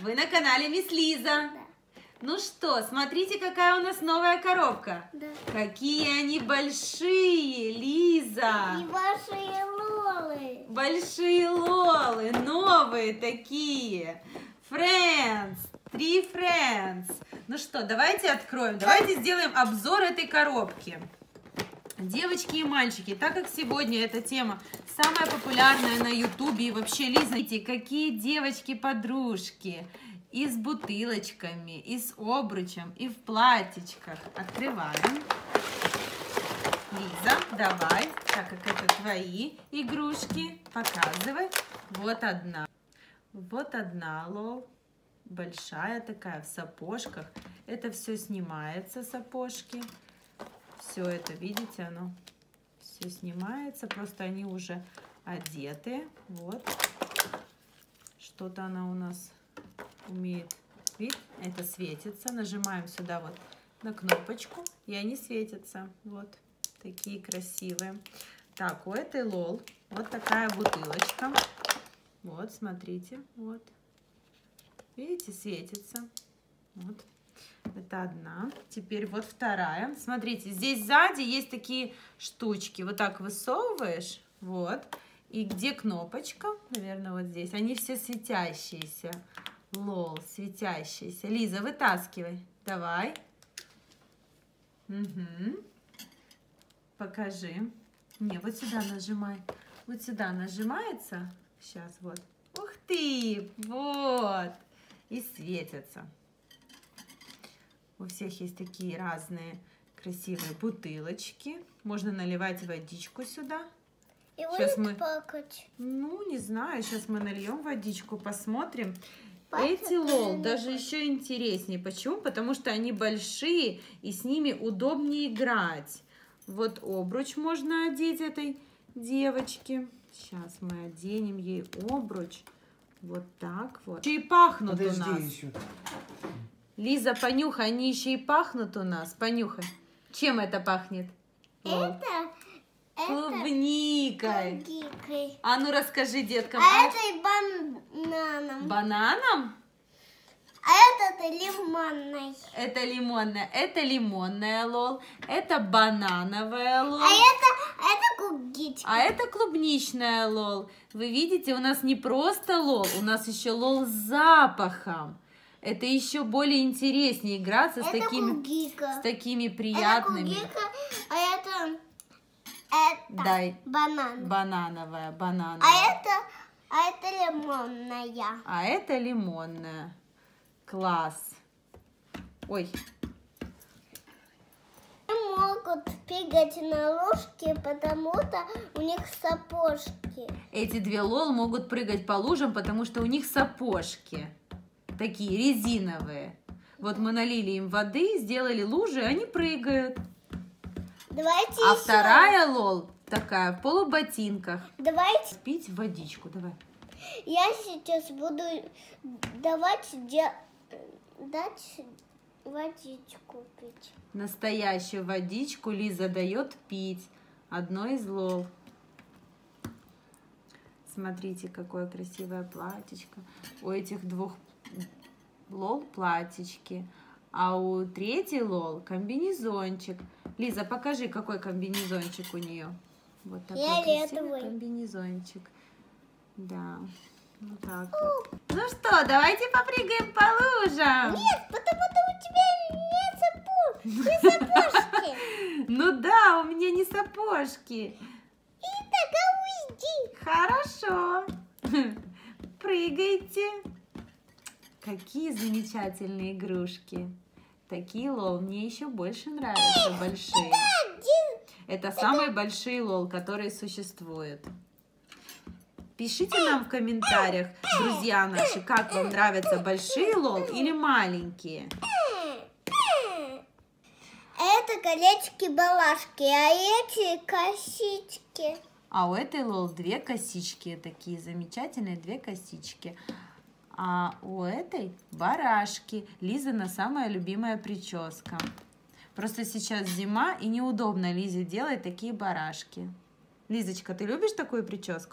Вы на канале Мисс Лиза. Да. Ну что, смотрите, какая у нас новая коробка. Да. Какие они большие, Лиза. И большие лолы. Большие лолы, новые такие. Friends, 3 Friends. Ну что, давайте откроем, давайте сделаем обзор этой коробки. Девочки и мальчики, так как сегодня эта тема самая популярная на ютубе и вообще, Лиза, смотрите, какие девочки-подружки и с бутылочками, и с обручем, и в платьичках. Открываем. Лиза, давай, так как это твои игрушки, показывай. Вот одна. Вот одна лол, большая такая, в сапожках. Это все снимается, сапожки. Все это, видите, оно все снимается, просто они уже одеты. Вот. Что-то она у нас умеет. Видите, это светится. Нажимаем сюда вот на кнопочку, и они светятся. Вот. Такие красивые. Так, у этой лол вот такая бутылочка. Вот, смотрите. Вот. Видите, светится. Вот. Это одна. Теперь вот вторая. Смотрите, здесь сзади есть такие штучки. Вот так высовываешь. Вот. И где кнопочка? Наверное, вот здесь. Они все светящиеся. Лол, светящиеся. Лиза, вытаскивай. Давай. Угу. Покажи. Не, вот сюда нажимай. Вот сюда нажимается. Сейчас, вот. Ух ты! Вот. И светятся. У всех есть такие разные красивые бутылочки. Можно наливать водичку сюда. И Сейчас мы... плакать. Ну, не знаю. Сейчас мы нальем водичку, посмотрим. Папа, Эти лол даже еще интереснее. Почему? Потому что они большие, и с ними удобнее играть. Вот обруч можно одеть этой девочке. Сейчас мы оденем ей обруч. Вот так вот. Еще и пахнут у нас. Еще. Лиза, понюхай, они еще и пахнут у нас. Понюхай. Чем это пахнет? Это клубникой. клубникой. А ну расскажи деткам. А это и бананом. Бананом? А это лимонной. Это лимонная. Это лимонная лол. Это банановая лол. А это клубничка. А это клубничная лол. Вы видите, у нас не просто лол, у нас еще лол с запахом. Это еще более интереснее играться с такими приятными. Это клубника, а это Дай. банан. Банановая. А это лимонная. А это лимонная. Класс. Ой. Могут бегать на ложке, потому что у них сапожки. Эти две лол могут прыгать по лужам, потому что у них сапожки. Такие резиновые. Вот мы налили им воды, сделали лужи, они прыгают. Давайте А еще. вторая лол такая в полуботинках. Давайте. Пить водичку, давай. Я сейчас буду дать водичку пить. Настоящую водичку Лиза дает пить. Одной из лол. Смотрите, какое красивое платьечко. У этих двух лол платьички. А у третьей лол комбинезончик. Лиза, покажи, какой комбинезончик у нее. Вот такой красивый комбинезончик. Да. Вот так вот. Ну что, давайте попрыгаем по лужам. Нет, потому что у тебя нет сапожки. Ну да, у меня не сапожки. И тогда уйди. Хорошо. Прыгайте. Какие замечательные игрушки. Такие лол мне еще больше нравятся, большие. Это самые большие лол, которые существуют. Пишите нам в комментариях, друзья наши, как вам нравятся большие лол или маленькие. Это колечки-балашки, а эти косички. А у этой лол две косички, такие замечательные две косички. А у этой барашки. Лизина самая любимая прическа. Просто сейчас зима и неудобно Лизе делать такие барашки. Лизочка, ты любишь такую прическу?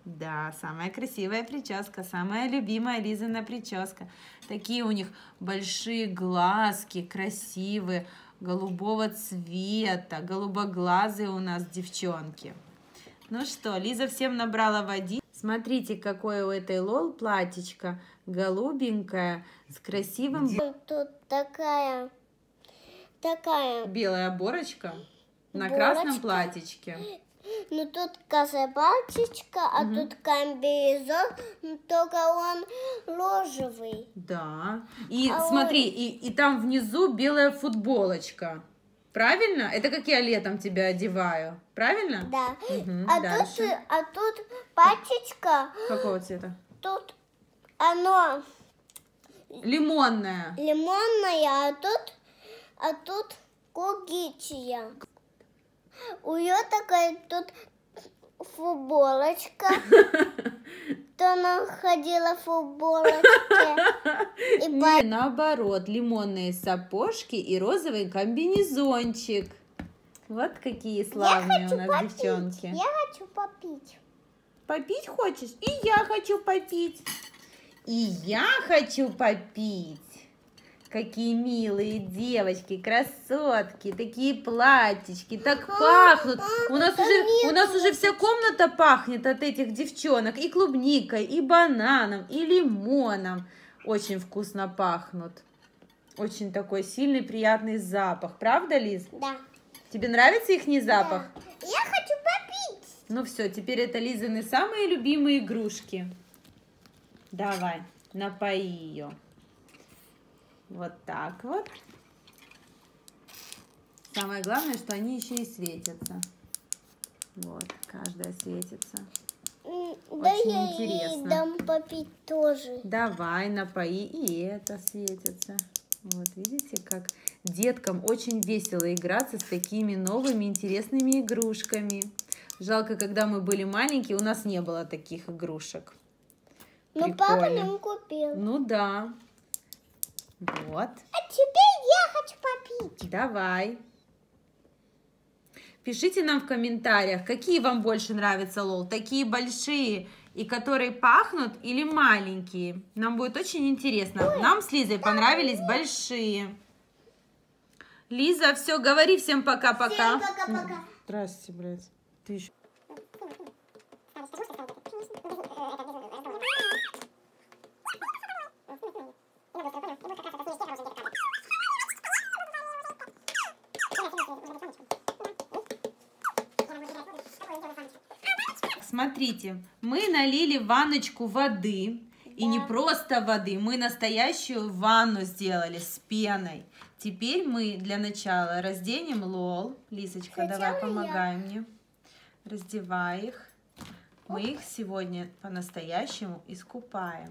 Да, самая красивая прическа, самая любимая Лизина прическа. Такие у них большие глазки, красивые, голубого цвета, голубоглазые у нас девчонки. Ну что, Лиза всем набрала воды. Смотрите, какое у этой Лол платьечко, голубенькое, с красивым... Тут такая белая оборочка на борочка. Красном платьечке. Ну тут кособалтичка, а тут комбинезон, только он розовый. Да. И А смотри, и там внизу белая футболочка. Правильно? Это как я летом тебя одеваю. Правильно? Да. Угу, дальше. А тут пачечка. Какого цвета? Тут оно Лимонная. лимонная, а тут кугичья. У нее такая тут футболочка. То она ходила в футболочке. Не, наоборот, лимонные сапожки и розовый комбинезончик. Вот какие славные у нас девчонки. Я хочу попить. Попить хочешь? И я хочу попить. И я хочу попить. Какие милые девочки, красотки, такие платьички, так пахнут. У нас уже вся комната пахнет от этих девчонок. И клубникой, и бананом, и лимоном. Очень вкусно пахнут. Очень такой сильный, приятный запах. Правда, Лиз? Да. Тебе нравится их запах? Да. Я хочу попить. Ну все, теперь это Лизины самые любимые игрушки. Давай, напои ее. Вот так вот. Самое главное, что они еще и светятся. Вот, каждая светится. Да очень я интересно. ей дам попить тоже. Давай, напои, и это светится. Вот, видите, как деткам очень весело играться с такими новыми интересными игрушками. Жалко, когда мы были маленькие, у нас не было таких игрушек. Но папа нам купил. Ну да. Вот. А теперь я хочу попить. Давай. Пишите нам в комментариях, какие вам больше нравятся Лол. Такие большие и которые пахнут или маленькие. Нам будет очень интересно. Нам с Лизой понравились большие. Лиза, все, говори всем пока-пока. Всем пока-пока. Здрасте, блядь. Ты еще... Смотрите, мы налили в ванночку воды. И не просто воды, мы настоящую ванну сделали с пеной. Теперь мы для начала разденем Лол. Лизочка, давай помогай мне. Раздевай их. Мы их сегодня по-настоящему искупаем.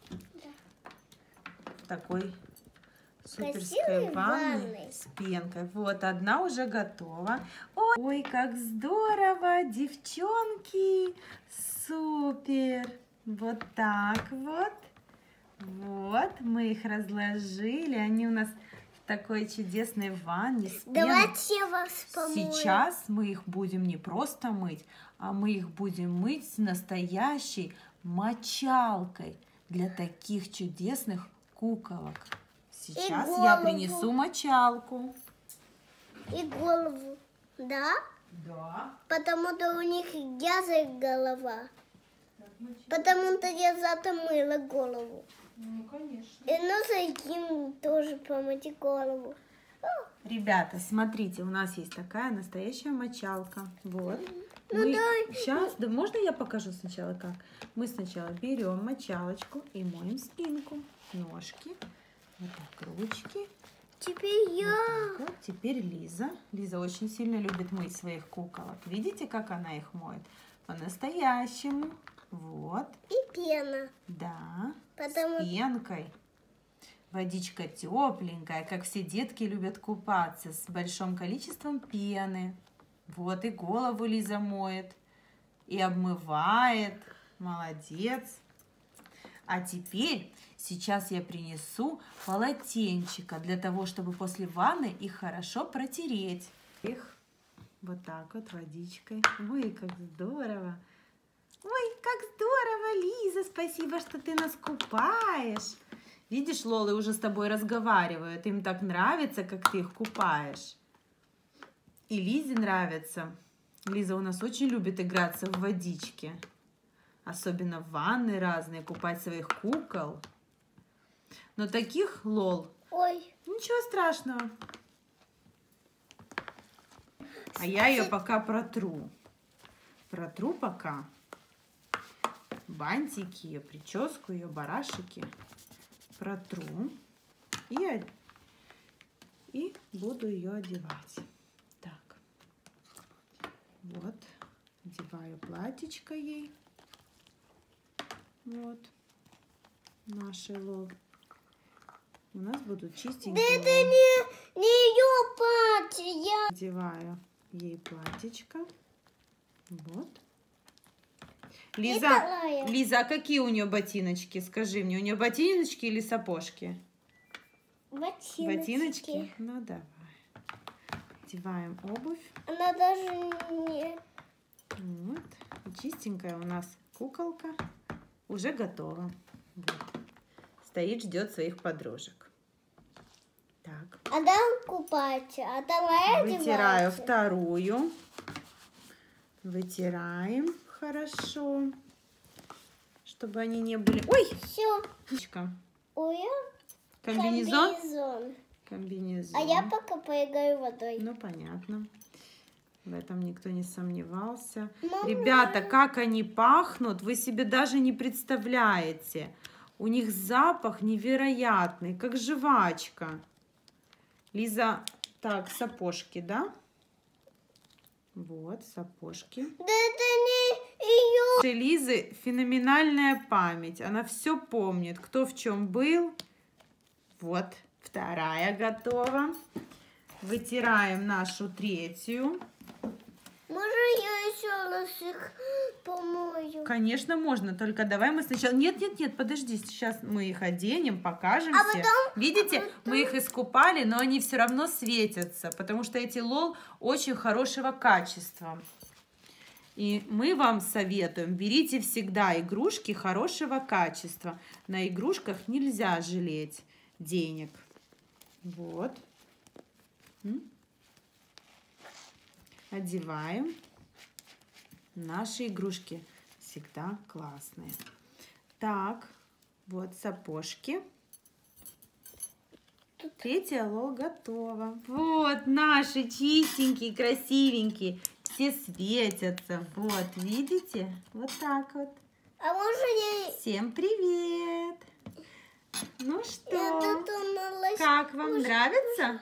В такой суперской ванной с пенкой. Вот, одна уже готова. Ой, как здорово, девчонки! Супер! Вот так вот. Вот, мы их разложили. Они у нас в такой чудесной ванне с пеной. Давайте я вас помою. Сейчас мы их будем не просто мыть, а мы их будем мыть с настоящей мочалкой для таких чудесных куколок. Сейчас я принесу мочалку. И голову, да? Да. Потому-то у них язык голова. Потому-то я затомыла голову. Ну, конечно. И нужно им тоже помыть голову. Ребята, смотрите, у нас есть такая настоящая мочалка. Вот. Ну, Сейчас, да, можно я покажу сначала как? Мы сначала берем мочалочку и моем спинку, ножки, вот так, ручки. Теперь я. Вот, теперь Лиза. Лиза очень сильно любит мыть своих куколок. Видите, как она их моет? По-настоящему. Вот. И пена. Да. Потому... С пенкой. Водичка тепленькая, как все детки любят купаться, с большим количеством пены. Вот и голову Лиза моет, и обмывает. Молодец. А теперь сейчас я принесу полотенчика для того, чтобы после ванны их хорошо протереть. Их вот так вот водичкой. Ой, как здорово. Ой, как здорово, Лиза, спасибо, что ты нас купаешь. Видишь, Лолы уже с тобой разговаривают, им так нравится, как ты их купаешь. И Лизе нравится. Лиза у нас очень любит играться в водичке. Особенно в ванны разные, купать своих кукол. Но таких, Лол, Ой. ничего страшного. А я ее пока протру. Протру пока бантики, ее прическу, ее барашики. Протру. И буду ее одевать. Так. Вот. Одеваю платьечко ей. Вот. Наши Лол. У нас будут чистенькие. Да это не ее платье. Одеваю ей платьечко. Вот. Лиза, а какие у нее ботиночки? Скажи мне, у нее ботиночки или сапожки? Ботиночки? Ну давай. Одеваем обувь. Она даже не... Вот. И чистенькая у нас куколка уже готова. Вот. Стоит, ждет своих подружек. Так. А дай купать. А давай одеваться. Вытираю вторую. Вытираем хорошо, чтобы они не были... Ой! Все. Ой, Комбинезон? Комбинезон. А я пока поиграю водой. Ну, понятно. В этом никто не сомневался. Мама. Ребята, как они пахнут, вы себе даже не представляете. У них запах невероятный, как жвачка. Лиза, так, сапожки, да? Вот, сапожки. Да это не ее. Лизы феноменальная память. Она все помнит, кто в чем был. Вот, вторая готова. Вытираем нашу третью. Можно я еще раз их помою? Конечно, можно, только давай мы сначала... Нет, подожди, сейчас мы их оденем, покажем А все. потом... Видите, мы их искупали, но они все равно светятся, потому что эти Лол очень хорошего качества. И мы вам советуем, берите всегда игрушки хорошего качества. На игрушках нельзя жалеть денег. Вот. Одеваем. Наши игрушки всегда классные. Так, вот сапожки. Третья Лол готова. Вот наши чистенькие, красивенькие. Все светятся. Вот, видите? Вот так вот. А можно я... Всем привет! Ну что, Я додумалась. как вам нравится?